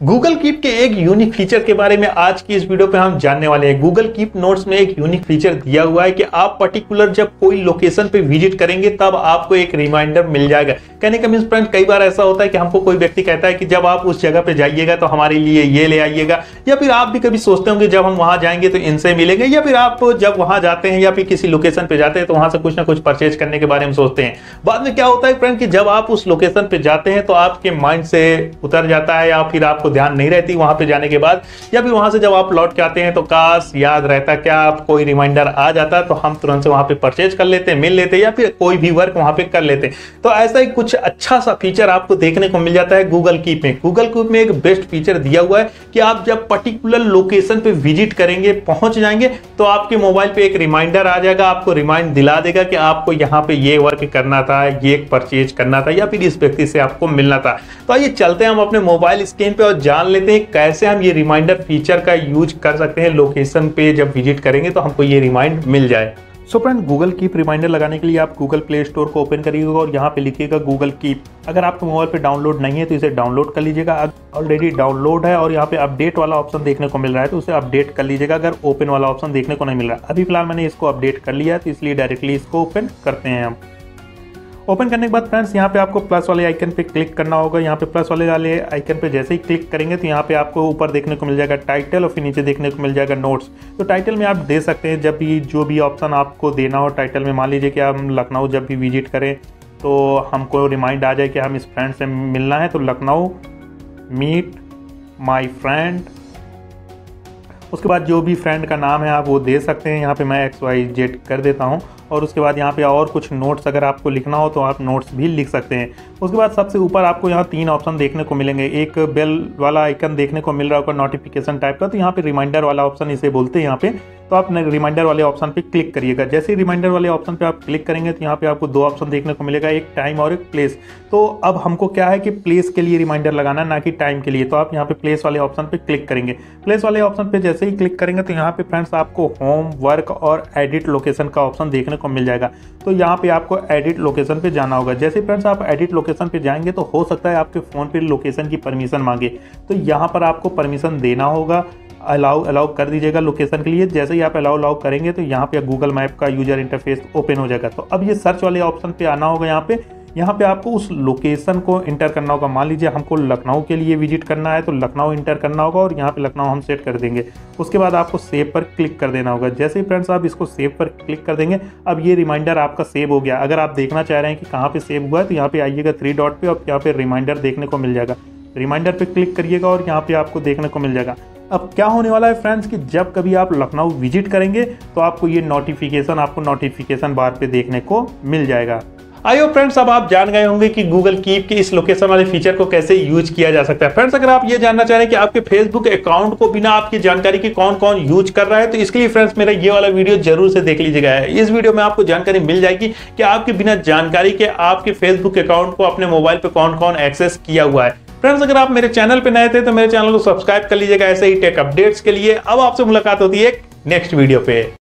Google keep के एक unique feature के बारे में आज की इस वीडियो पे हम जानने वाले हैं। गूगल कीप नोट्स में एक यूनिक फीचर दिया हुआ है कि आप पर्टिकुलर जब कोई लोकेशन पे विजिट करेंगे तब आपको एक रिमाइंडर मिल जाएगा। कहने का मींस फ्रेंड, कई बार ऐसा होता है कि हमको कोई व्यक्ति कहता है कि जब आप उस जगह पे जाइएगा तो हमारे लिए ये ले आइएगा, या फिर आप भी कभी सोचते होंगे जब हम वहां जाएंगे तो इनसे मिलेंगे, या फिर आप जब वहां जाते हैं या फिर किसी लोकेशन पे जाते हैं तो वहां से कुछ ना कुछ परचेज करने के बारे में सोचते हैं। बाद में क्या होता है फ्रेंड कि जब आप उस लोकेशन पे जाते हैं तो आपके माइंड से उतर जाता है या फिर आपको ध्यान नहीं रहती वहां पे जाने के बाद, या फिर वहां से जब आप लौट के आते हैं तो काश याद रहता, क्या आप कोई रिमाइंडर आ जाता तो हम तुरंत से वहां पे परचेज कर लेते, मिल लेते, या फिर कोई भी वर्क वहां पे कर लेते। तो ऐसा ही कुछ अच्छा सा फीचर आपको देखने को मिल जाता है गूगल कीप में। गूगल कीप में एक बेस्ट फीचर दिया हुआ है कि आप जब पर्टिकुलर लोकेशन पे विजिट करेंगे, पहुंच जाएंगे, तो आपके मोबाइल पे एक रिमाइंडर आ जाएगा, आपको रिमाइंड दिला देगा कि आपको यहाँ पे ये वर्क करना था, ये परचेज करना था, या फिर इस व्यक्ति से आपको मिलना था। तो आइए चलते हैं हम अपने मोबाइल स्क्रीन पे और जान लेते हैं कैसे हम ये रिमाइंडर फीचर का यूज कर सकते हैं। लोकेशन पे जब विजिट करेंगे तो हमको ये रिमाइंड मिल जाए। So friend, Google Keep reminder लगाने के लिए आप गूगल प्ले स्टोर को ओपन करिएगा और यहाँ पे लिखिएगा गूगल कीप। अगर आपके मोबाइल पे डाउनलोड नहीं है तो इसे डाउनलोड कर लीजिएगा। ऑलरेडी डाउनलोड है और यहाँ पे अपडेट वाला ऑप्शन देखने को मिल रहा है तो उसे अपडेट कर लीजिएगा अगर ओपन वाला ऑप्शन देखने को नहीं मिल रहा। अभी फिलहाल मैंने इसको अपडेट कर लिया है तो इसलिए डायरेक्टली इसको ओपन करते हैं हम। ओपन करने के बाद फ्रेंड्स यहाँ पे आपको प्लस वाले आइकन पे क्लिक करना होगा। यहाँ पे प्लस वाले आइकन पे जैसे ही क्लिक करेंगे तो यहाँ पे आपको ऊपर देखने को मिल जाएगा टाइटल और फिर नीचे देखने को मिल जाएगा नोट्स। तो टाइटल में आप दे सकते हैं जब भी जो भी ऑप्शन आपको देना हो टाइटल में। मान लीजिए कि हम लखनऊ जब भी विजिट करें तो हमको रिमाइंड आ जाए कि हम इस फ्रेंड से मिलना है, तो लखनऊ मीट माई फ्रेंड। उसके बाद जो भी फ्रेंड का नाम है आप वो दे सकते हैं। यहाँ पे मैं XYZ कर देता हूँ और उसके बाद यहाँ पे और कुछ नोट्स अगर आपको लिखना हो तो आप नोट्स भी लिख सकते हैं। उसके बाद सबसे ऊपर आपको यहाँ 3 ऑप्शन देखने को मिलेंगे। एक बेल वाला आइकन देखने को मिल रहा होगा नोटिफिकेशन टाइप का, तो यहाँ पे रिमाइंडर वाला ऑप्शन इसे बोलते हैं यहाँ पे। तो आप रिमाइंडर वाले ऑप्शन पे क्लिक करिएगा। जैसे ही रिमाइंडर वाले ऑप्शन पे आप क्लिक करेंगे तो यहाँ पे आपको 2 ऑप्शन देखने को मिलेगा, एक टाइम और एक प्लेस। तो अब हमको क्या है कि प्लेस के लिए रिमाइंडर लगाना है, ना कि टाइम के लिए। तो आप यहाँ पे प्लेस वाले ऑप्शन पे क्लिक करेंगे। प्लेस वाले ऑप्शन पे जैसे ही क्लिक करेंगे तो यहाँ पे फ्रेंड्स आपको होम, वर्क और एडिट लोकेशन का ऑप्शन देखने को मिल जाएगा। तो यहाँ पे आपको एडिट लोकेशन पे जाना होगा। जैसे फ्रेंड्स आप एडिट लोकेशन पे जाएंगे तो हो सकता है आपके फ़ोन पे लोकेशन की परमिशन मांगे, तो यहाँ पर आपको परमिशन देना होगा। अलाउ कर दीजिएगा लोकेशन के लिए। जैसे ही आप अलाउ करेंगे तो यहाँ पे गूगल मैप का यूजर इंटरफेस ओपन हो जाएगा। तो अब ये सर्च वाले ऑप्शन पे आना होगा। यहाँ पे आपको उस लोकेशन को इंटर करना होगा। मान लीजिए हमको लखनऊ के लिए विजिट करना है तो लखनऊ इंटर करना होगा और यहाँ पे लखनऊ हम सेट कर देंगे। उसके बाद आपको सेव पर क्लिक कर देना होगा। जैसे ही फ्रेंड्स आप इसको सेव पर क्लिक कर देंगे, अब ये रिमाइंडर आपका सेव हो गया। अगर आप देखना चाह रहे हैं कि कहाँ पे सेव हुआ है तो यहाँ पे आइएगा 3 डॉट पे और यहाँ पे रिमाइंडर देखने को मिल जाएगा। रिमाइंडर पे क्लिक करिएगा और यहाँ पे आपको देखने को मिल जाएगा। अब क्या होने वाला है फ्रेंड्स कि जब कभी आप लखनऊ विजिट करेंगे तो आपको ये नोटिफिकेशन बार पे देखने को मिल जाएगा। आई होप फ्रेंड्स अब आप जान गए होंगे कि गूगल कीप के इस लोकेशन वाले फीचर को कैसे यूज किया जा सकता है। फ्रेंड्स, अगर आप ये जानना चाह रहे हैं कि आपके फेसबुक अकाउंट को बिना आपकी जानकारी के कौन कौन यूज कर रहा है, तो इसके लिए फ्रेंड्स मेरा ये वाला वीडियो जरूर से देख लीजिएगा। इस वीडियो में आपको जानकारी मिल जाएगी कि आपके बिना जानकारी के आपके फेसबुक अकाउंट को अपने मोबाइल पे कौन कौन एक्सेस किया हुआ है। फ्रेंड्स, अगर आप मेरे चैनल पे नए थे तो मेरे चैनल को सब्सक्राइब कर लीजिएगा ऐसे ही टेक अपडेट्स के लिए। अब आपसे मुलाकात होती है नेक्स्ट वीडियो पे।